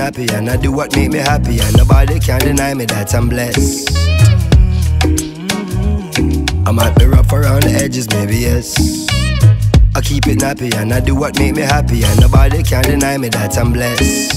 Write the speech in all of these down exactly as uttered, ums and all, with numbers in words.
nappy and I do what make me happy, and nobody can deny me that I'm blessed. I might be rough around the edges, maybe yes. I keep it nappy and I do what make me happy, and nobody can deny me that I'm blessed.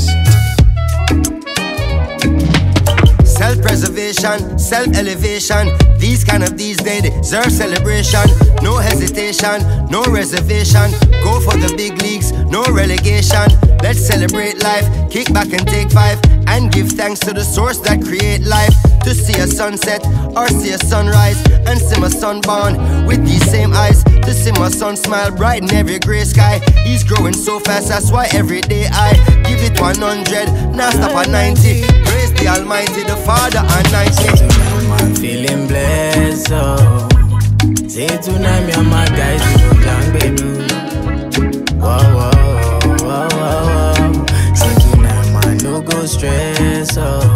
Self-preservation, self-elevation, these kind of these days deserve celebration. No hesitation, no reservation, go for the big leagues, no relegation. Let's celebrate life, kick back and take five, and give thanks to the source that create life. To see a sunset or see a sunrise, and see my son born with these same eyes. To see my son smile bright in every grey sky. He's growing so fast, that's why every day I give it one hundred, now stop at ninety. Praise the Almighty, the Father and ninety. I'm feeling blessed, oh. Say tonight me and my guys we go down, baby. Whoa, whoa, whoa, whoa, whoa. Say tonight man no go stress, oh.